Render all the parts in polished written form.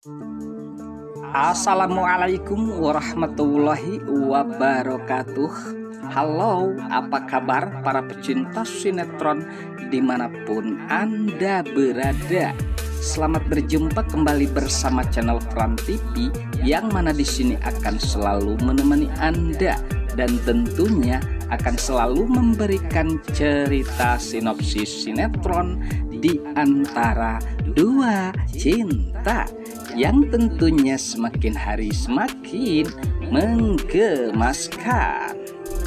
Assalamualaikum warahmatullahi wabarakatuh. Halo, apa kabar para pecinta sinetron dimanapun Anda berada? Selamat berjumpa kembali bersama channel Fran TV, yang mana di sini akan selalu menemani Anda dan tentunya akan selalu memberikan cerita sinopsis sinetron di antara dua cinta yang tentunya semakin hari semakin menggemaskan.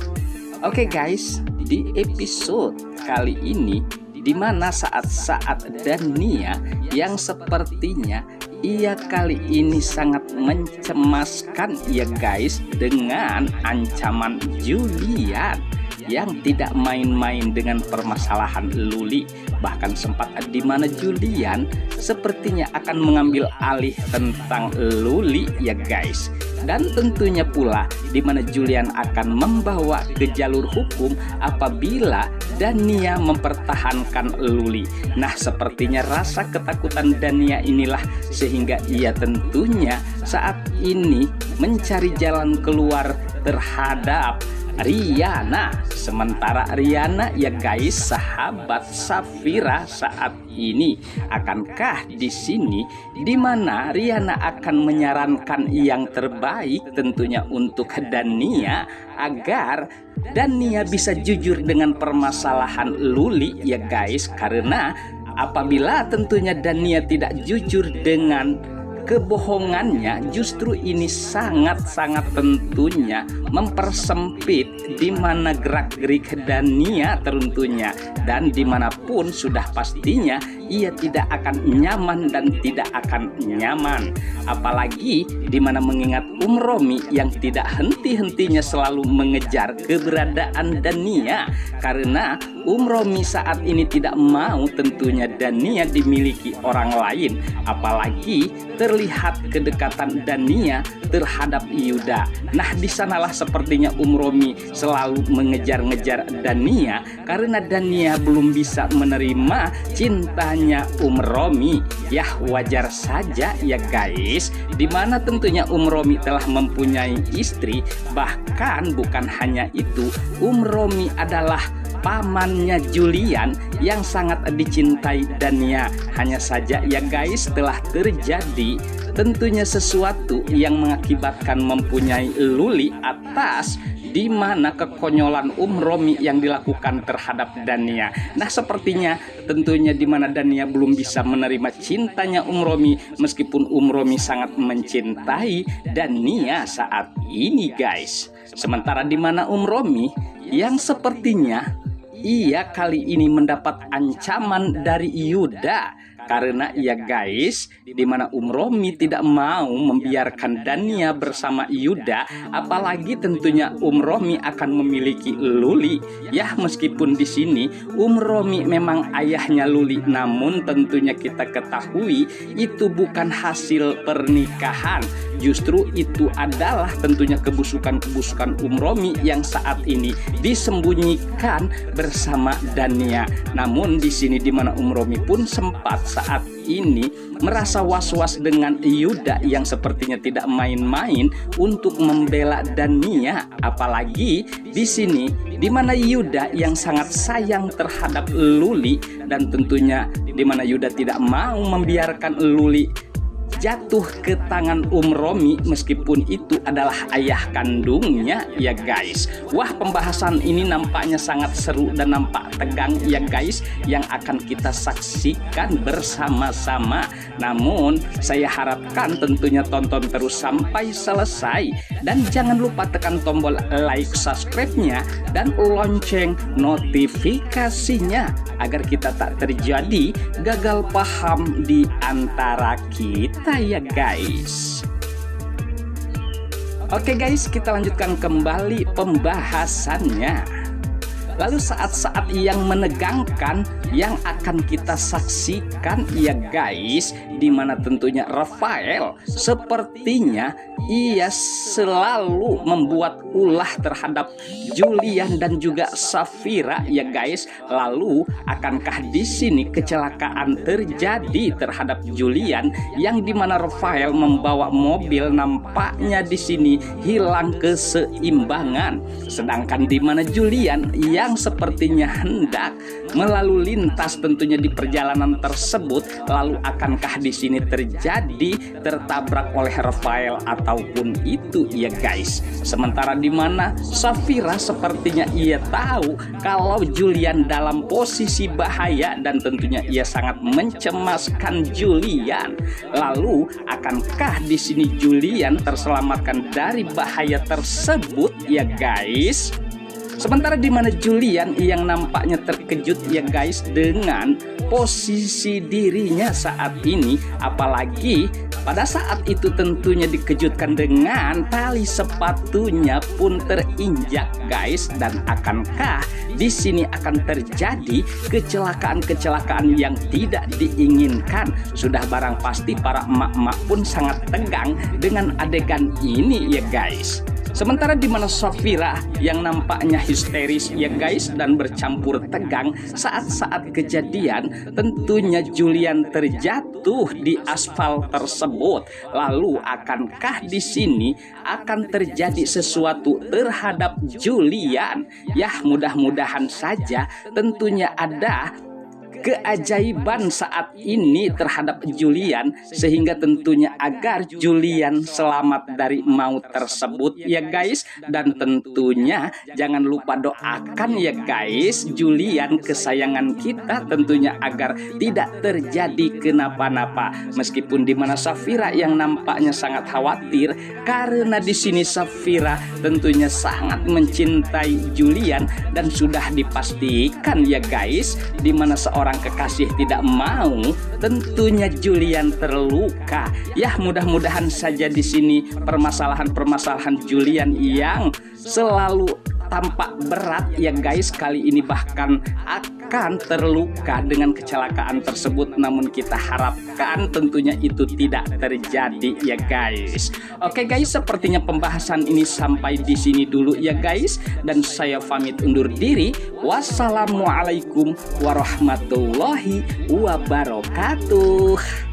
Oke guys, di episode kali ini di mana saat-saat Dania yang sepertinya ia kali ini sangat mencemaskan ya guys, dengan ancaman Julian yang tidak main-main dengan permasalahan Luli. Bahkan sempat di mana Julian sepertinya akan mengambil alih tentang Luli ya guys. Dan tentunya pula di mana Julian akan membawa ke jalur hukum apabila Dania mempertahankan Luli. Nah, sepertinya rasa ketakutan Dania inilah sehingga ia tentunya saat ini mencari jalan keluar terhadap Riana. Sementara Riana ya guys, sahabat Safira saat ini, akankah di sini di mana Riana akan menyarankan yang terbaik tentunya untuk Dania agar Dania bisa jujur dengan permasalahan Luli ya guys, karena apabila tentunya Dania tidak jujur dengan kebohongannya, justru ini sangat-sangat tentunya mempersempit di mana gerak-gerik Dania tentunya, dan dimanapun sudah pastinya ia tidak akan nyaman dan tidak akan nyaman. Apalagi di mana mengingat Romi yang tidak henti-hentinya selalu mengejar keberadaan Dania, karena Romi saat ini tidak mau tentunya Dania dimiliki orang lain. Apalagi terlihat kedekatan Dania terhadap Yuda. Nah, di sanalah sepertinya Romi selalu mengejar-ngejar Dania, karena Dania belum bisa menerima cintanya Romi. Ya wajar saja ya guys, dimana tentunya Romi telah mempunyai istri. Bahkan bukan hanya itu, Romi adalah pamannya Julian yang sangat dicintai Dania. Hanya saja ya guys, telah terjadi tentunya sesuatu yang mengakibatkan mempunyai Luli atas di mana kekonyolan Romi yang dilakukan terhadap Dania. Nah, sepertinya tentunya di mana Dania belum bisa menerima cintanya Romi, meskipun Romi sangat mencintai Dania saat ini guys. Sementara di mana Romi yang sepertinya ia kali ini mendapat ancaman dari Yuda, karena ya guys, di mana Romi tidak mau membiarkan Dania bersama Yuda, apalagi tentunya Romi akan memiliki Luli. Ya, meskipun di sini Romi memang ayahnya Luli, namun tentunya kita ketahui itu bukan hasil pernikahan. Justru itu adalah tentunya kebusukan-kebusukan Romi yang saat ini disembunyikan bersama Dania. Namun di sini di mana Romi pun sempat saat ini merasa was-was dengan Yuda yang sepertinya tidak main-main untuk membela Dania. Apalagi di sini di mana Yuda yang sangat sayang terhadap Luli, dan tentunya di mana Yuda tidak mau membiarkan Luli jatuh ke tangan Romi meskipun itu adalah ayah kandungnya ya guys. Wah, pembahasan ini nampaknya sangat seru dan nampak tegang ya guys, yang akan kita saksikan bersama-sama. Namun saya harapkan tentunya tonton terus sampai selesai, dan jangan lupa tekan tombol like, subscribe-nya, dan lonceng notifikasinya agar kita tak terjadi gagal paham di antara kita ya guys. Oke guys, kita lanjutkan kembali pembahasannya. Lalu saat-saat yang menegangkan yang akan kita saksikan ya guys, dimana tentunya Rafael sepertinya ia selalu membuat ulah terhadap Julian dan juga Safira ya guys. Lalu akankah di sini kecelakaan terjadi terhadap Julian yang dimana Rafael membawa mobil nampaknya di sini hilang keseimbangan, sedangkan dimana Julian yang sepertinya hendak melalui lintas tentunya di perjalanan tersebut, lalu akankah di sini terjadi tertabrak oleh Rafael ataupun itu ya guys. Sementara dimana Safira sepertinya ia tahu kalau Julian dalam posisi bahaya dan tentunya ia sangat mencemaskan Julian. Lalu akankah di sini Julian terselamatkan dari bahaya tersebut ya guys? Sementara di mana Julian yang nampaknya terkejut ya guys dengan posisi dirinya saat ini, apalagi pada saat itu tentunya dikejutkan dengan tali sepatunya pun terinjak guys. Dan akankah di sini akan terjadi kecelakaan-kecelakaan yang tidak diinginkan? Sudah barang pasti para emak-emak pun sangat tegang dengan adegan ini ya guys. Sementara di mana Safira yang nampaknya histeris ya guys dan bercampur tegang saat-saat kejadian, tentunya Julian terjatuh di aspal tersebut. Lalu akankah di sini akan terjadi sesuatu terhadap Julian? Ya mudah-mudahan saja tentunya ada keajaiban saat ini terhadap Julian, sehingga tentunya agar Julian selamat dari maut tersebut ya guys. Dan tentunya jangan lupa doakan ya guys Julian kesayangan kita tentunya agar tidak terjadi kenapa-napa. Meskipun dimana Safira yang nampaknya sangat khawatir karena di sini Safira tentunya sangat mencintai Julian dan sudah dipastikan ya guys dimana seorang kekasih tidak mau tentunya Julian terluka. Ya mudah-mudahan saja di sini permasalahan Julian yang selalu tampak berat ya guys kali ini bahkan akan terluka dengan kecelakaan tersebut, namun kita harapkan tentunya itu tidak terjadi ya guys. Oke guys, sepertinya pembahasan ini sampai di sini dulu ya guys, dan saya pamit undur diri. Wassalamualaikum warahmatullahi wabarakatuh.